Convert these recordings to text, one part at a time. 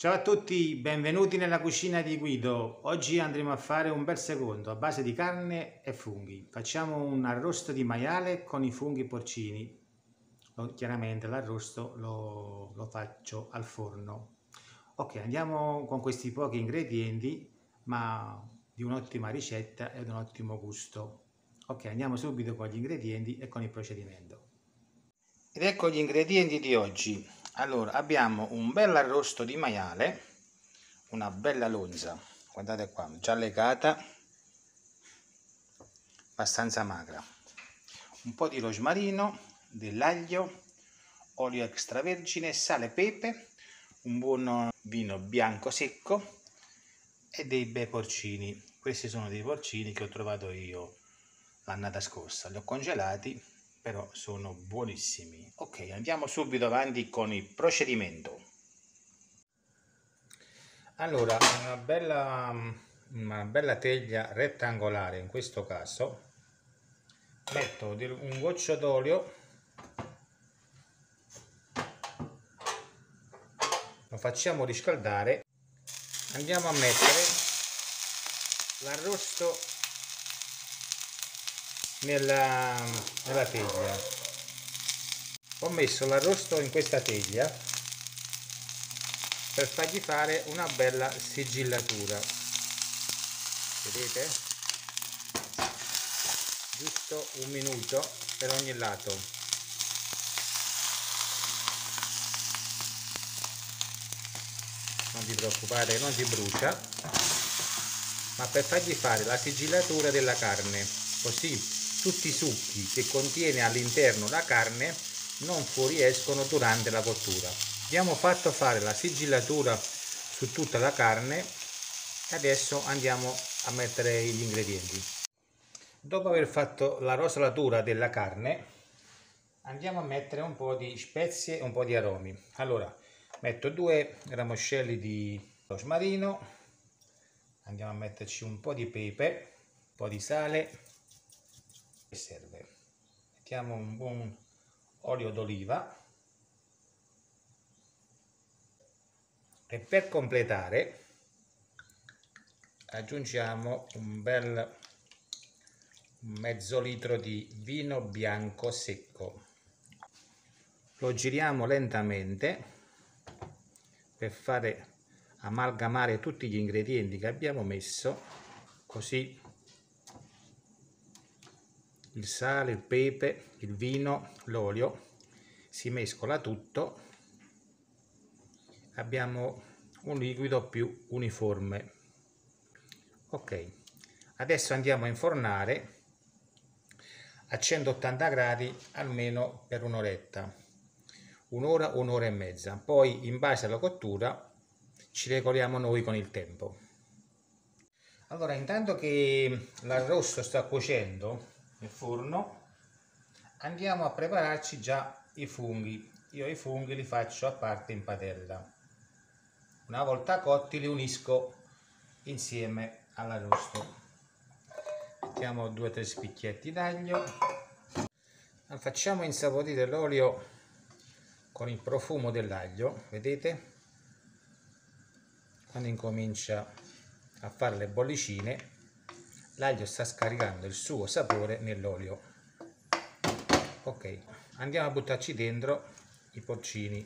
Ciao a tutti, benvenuti nella cucina di Guido. Oggi andremo a fare un bel secondo a base di carne e funghi. Facciamo un arrosto di maiale con i funghi porcini. Chiaramente l'arrosto lo faccio al forno. Ok, andiamo con questi pochi ingredienti, ma di un'ottima ricetta e di un ottimo gusto. Ok, andiamo subito con gli ingredienti e con il procedimento. Ed ecco gli ingredienti di oggi. Allora, abbiamo un bel arrosto di maiale, una bella lonza, guardate qua, già legata, abbastanza magra, un po' di rosmarino, dell'aglio, olio extravergine, sale e pepe, un buon vino bianco secco e dei bei porcini. Questi sono dei porcini che ho trovato io l'annata scorsa, li ho congelati, però sono buonissimi. Ok, andiamo subito avanti con il procedimento. Allora, una bella teglia rettangolare, in questo caso metto un goccio d'olio, lo facciamo riscaldare, andiamo a mettere l'arrosto nella teglia. Ho messo l'arrosto in questa teglia per fargli fare una bella sigillatura, vedete? Giusto un minuto per ogni lato. Non ti preoccupare, non si brucia, ma per fargli fare la sigillatura della carne, così tutti i succhi che contiene all'interno la carne non fuoriescono durante la cottura. Abbiamo fatto fare la sigillatura su tutta la carne e adesso andiamo a mettere gli ingredienti. Dopo aver fatto la rosolatura della carne andiamo a mettere un po' di spezie e un po' di aromi. Allora metto 2 ramoscelli di rosmarino, andiamo a metterci un po' di pepe, un po' di sale che serve. Mettiamo un buon olio d'oliva e per completare aggiungiamo un bel mezzo litro di vino bianco secco. Lo giriamo lentamente per fare amalgamare tutti gli ingredienti che abbiamo messo, così il sale, il pepe, il vino, l'olio si mescola tutto, abbiamo un liquido più uniforme. Ok, adesso andiamo a infornare a 180 gradi almeno per un'oretta, un'ora, un'ora e mezza. Poi in base alla cottura ci regoliamo noi con il tempo. Allora, intanto che l'arrosto sta cuocendo nel forno, andiamo a prepararci già i funghi. Io i funghi li faccio a parte in padella. Una volta cotti li unisco insieme all'arrosto. Mettiamo 2 o 3 spicchietti d'aglio, facciamo insaporire l'olio con il profumo dell'aglio, vedete? Quando incomincia a fare le bollicine, l'aglio sta scaricando il suo sapore nell'olio. Ok, andiamo a buttarci dentro i porcini.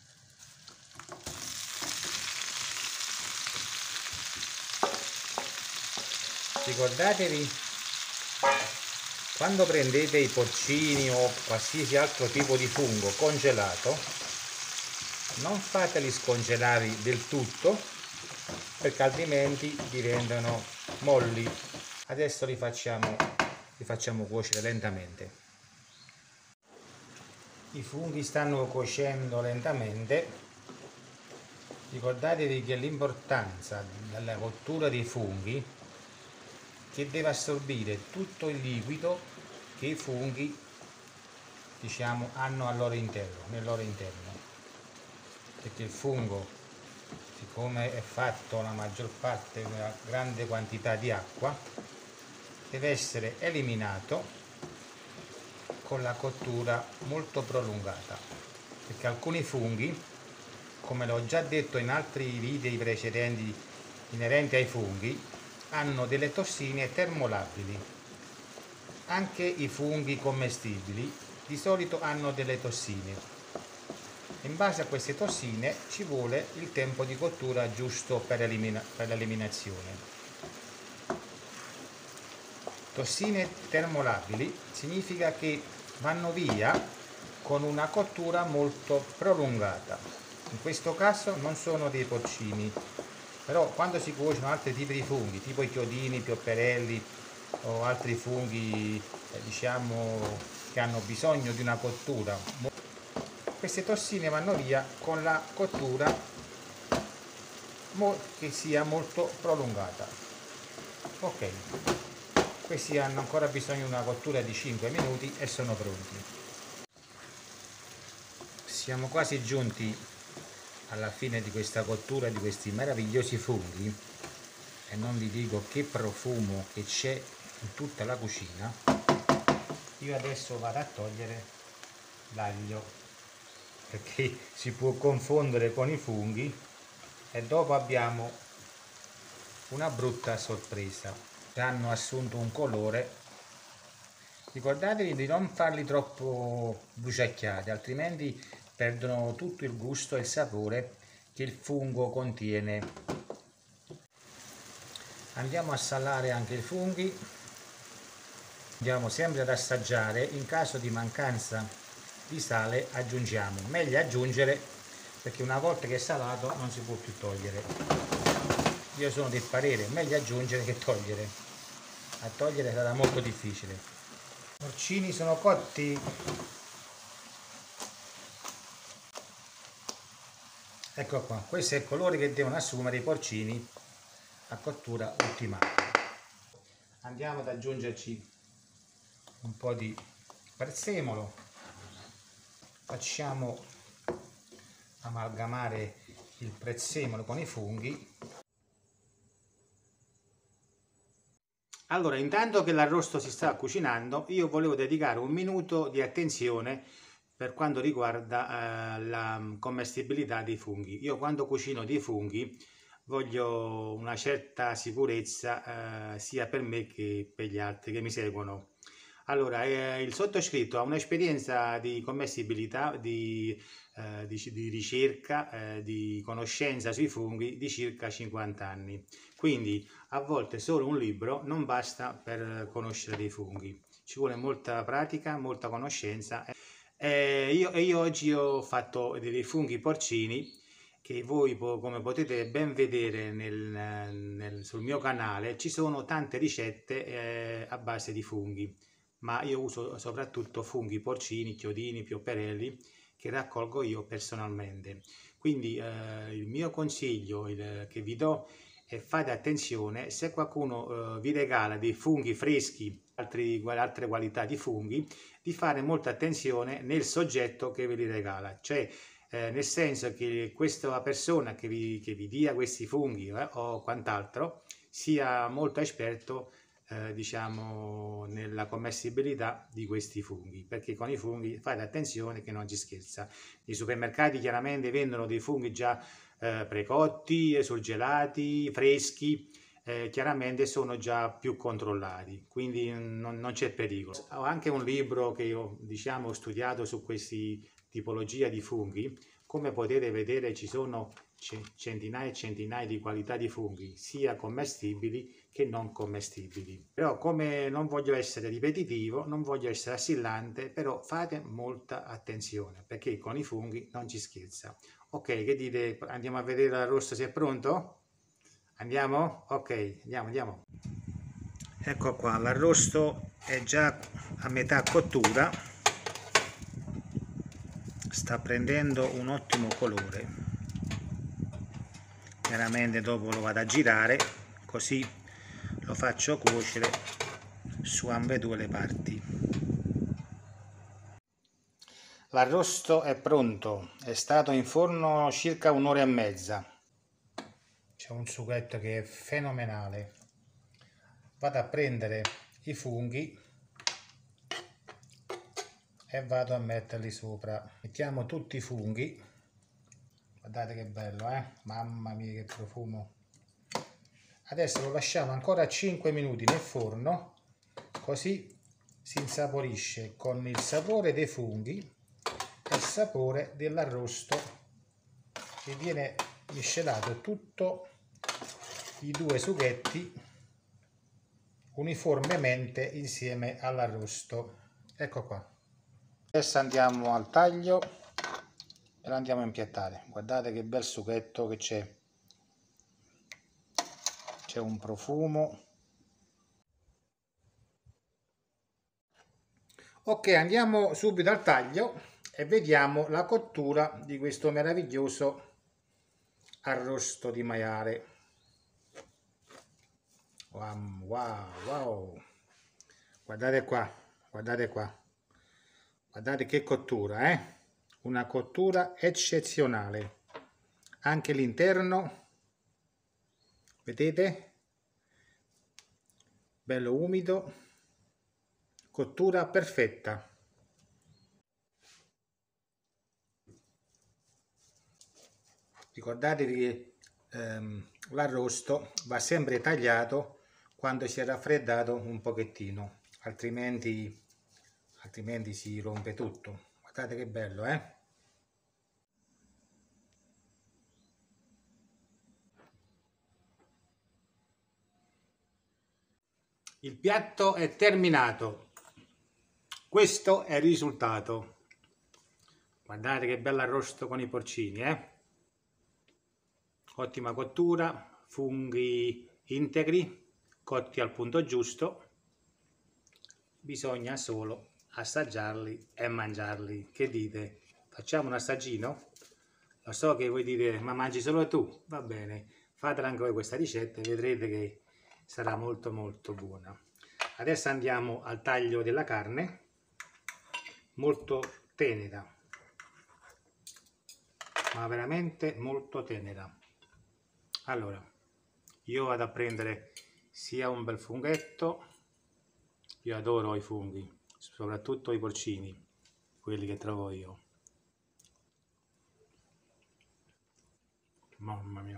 Ricordatevi, quando prendete i porcini o qualsiasi altro tipo di fungo congelato, non fateli scongelare del tutto, perché altrimenti diventano molli. Adesso li facciamo cuocere lentamente. I funghi stanno cuocendo lentamente. Ricordatevi che l'importanza della cottura dei funghi che deve assorbire tutto il liquido che i funghi, diciamo, hanno nel loro interno, perché il fungo, siccome è fatto la maggior parte di una grande quantità di acqua, deve essere eliminato con la cottura molto prolungata, perché alcuni funghi come l'ho già detto in altri video precedenti inerenti ai funghi, hanno delle tossine termolabili. Anche i funghi commestibili di solito hanno delle tossine. In base a queste tossine ci vuole il tempo di cottura giusto per l'eliminazione. Tossine termolabili significa che vanno via con una cottura molto prolungata. In questo caso non sono dei porcini, però quando si cuociono altri tipi di funghi, tipo i chiodini, i piopperelli o altri funghi diciamo che hanno bisogno di una cottura, queste tossine vanno via con la cottura che sia molto prolungata. Ok, questi hanno ancora bisogno di una cottura di 5 minuti e sono pronti. Siamo quasi giunti alla fine di questa cottura di questi meravigliosi funghi e non vi dico che profumo che c'è in tutta la cucina. Io adesso vado a togliere l'aglio perché si può confondere con i funghi e dopo abbiamo una brutta sorpresa. Hanno assunto un colore. Ricordatevi di non farli troppo bruciacchiati, altrimenti perdono tutto il gusto e il sapore che il fungo contiene. Andiamo a salare anche i funghi, andiamo sempre ad assaggiare. In caso di mancanza di sale aggiungiamo, meglio aggiungere perché una volta che è salato non si può più togliere. Io sono del parere meglio aggiungere che togliere, a togliere sarà molto difficile. I porcini sono cotti. Ecco qua, questo è il colore che devono assumere i porcini a cottura ultimata. Andiamo ad aggiungerci un po' di prezzemolo, facciamo amalgamare il prezzemolo con i funghi. Allora, intanto che l'arrosto si sta cucinando, io volevo dedicare un minuto di attenzione per quanto riguarda la commestibilità dei funghi. Io quando cucino dei funghi voglio una certa sicurezza sia per me che per gli altri che mi seguono. Allora, il sottoscritto ha un'esperienza di commestibilità, di ricerca, di conoscenza sui funghi di circa 50 anni. Quindi a volte solo un libro non basta per conoscere dei funghi, ci vuole molta pratica, molta conoscenza. Io oggi ho fatto dei funghi porcini che voi come potete ben vedere sul mio canale. Ci sono tante ricette a base di funghi, ma io uso soprattutto funghi porcini, chiodini, piopperelli che raccolgo io personalmente. Quindi il mio consiglio che vi do è fate attenzione, se qualcuno vi regala dei funghi freschi, altre qualità di funghi, di fare molta attenzione nel soggetto che ve li regala, cioè nel senso che questa persona che vi dia questi funghi o quant'altro sia molto esperto diciamo nella commestibilità di questi funghi, perché con i funghi fate attenzione che non ci scherza. I supermercati chiaramente vendono dei funghi già precotti, surgelati, freschi, chiaramente sono già più controllati, quindi non c'è pericolo. Ho anche un libro che io diciamo ho studiato su questi tipologia di funghi. Come potete vedere ci sono centinaia e centinaia di qualità di funghi, sia commestibili che non commestibili. Però come non voglio essere ripetitivo, non voglio essere assillante, però fate molta attenzione perché con i funghi non ci scherza. Ok, che dite? Andiamo a vedere l'arrosto se è pronto? Andiamo? Ok, andiamo. Ecco qua, l'arrosto è già a metà cottura, sta prendendo un ottimo colore. Chiaramente dopo lo vado a girare, così lo faccio cuocere su ambedue le parti. L'arrosto è pronto, è stato in forno circa un'ora e mezza. C'è un sughetto che è fenomenale. Vado a prendere i funghi e vado a metterli sopra. Mettiamo tutti i funghi Guardate che bello, mamma mia che profumo. Adesso lo lasciamo ancora 5 minuti nel forno, così si insaporisce con il sapore dei funghi e il sapore dell'arrosto, e viene miscelato tutto, i due sughetti, uniformemente insieme all'arrosto. Ecco qua. Adesso andiamo al taglio e lo andiamo a impiattare. Guardate che bel sughetto che c'è. C'è un profumo. Ok, andiamo subito al taglio e vediamo la cottura di questo meraviglioso arrosto di maiale. Wow, wow, wow. Guardate qua, guardate qua. Guardate che cottura, Una cottura eccezionale. Anche l'interno, vedete? Bello umido. Cottura perfetta. Ricordatevi che l'arrosto va sempre tagliato quando si è raffreddato un pochettino, altrimenti si rompe tutto. Guardate che bello, Il piatto è terminato. Questo è il risultato. Guardate che bello arrosto con i porcini, Ottima cottura, funghi integri, cotti al punto giusto. Bisogna solo assaggiarli e mangiarli. Che dite? Facciamo un assaggino? Lo so che voi dite, ma mangi solo tu? Va bene, fatela anche voi questa ricetta e vedrete che sarà molto molto buona. Adesso andiamo al taglio della carne, molto tenera, ma veramente molto tenera. Allora, io vado a prendere sia un bel funghetto, io adoro i funghi, soprattutto i porcini, quelli che trovo io. Mamma mia.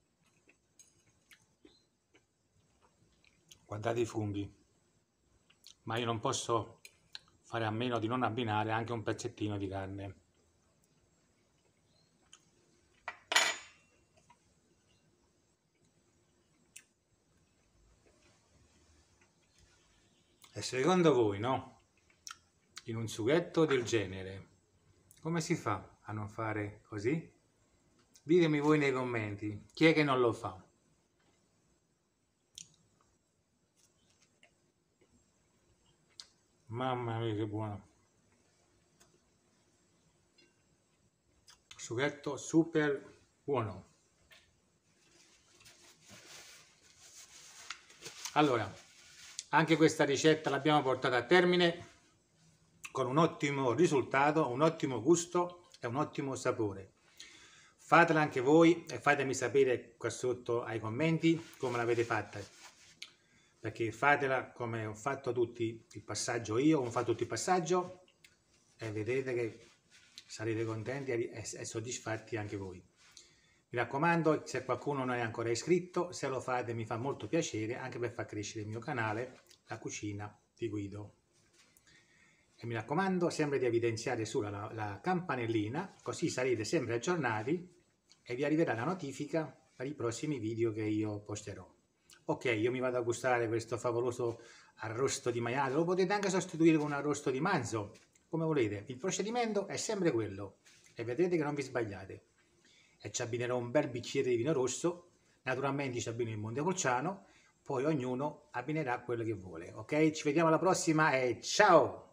Guardate i funghi. Ma io non posso fare a meno di non abbinare anche un pezzettino di carne. E secondo voi, no? In un sughetto del genere, come si fa a non fare così? Ditemi voi nei commenti, chi è che non lo fa? Mamma mia che buono! Sughetto super buono. Allora, anche questa ricetta l'abbiamo portata a termine con un ottimo risultato, un ottimo gusto e un ottimo sapore. Fatela anche voi e fatemi sapere qua sotto ai commenti come l'avete fatta, perché fatela come ho fatto tutti il passaggio io, ho fatto tutto il passaggio e vedrete che sarete contenti e soddisfatti anche voi. Mi raccomando, se qualcuno non è ancora iscritto, se lo fate mi fa molto piacere, anche per far crescere il mio canale, La Cucina di Guido. E mi raccomando sempre di evidenziare sulla la campanellina, così sarete sempre aggiornati e vi arriverà la notifica per i prossimi video che io posterò. Ok, io mi vado a gustare questo favoloso arrosto di maiale, lo potete anche sostituire con un arrosto di manzo, come volete. Il procedimento è sempre quello e vedrete che non vi sbagliate. E ci abbinerò un bel bicchiere di vino rosso, naturalmente ci abbino il Montepulciano, poi ognuno abbinerà quello che vuole. Ok, ci vediamo alla prossima e ciao!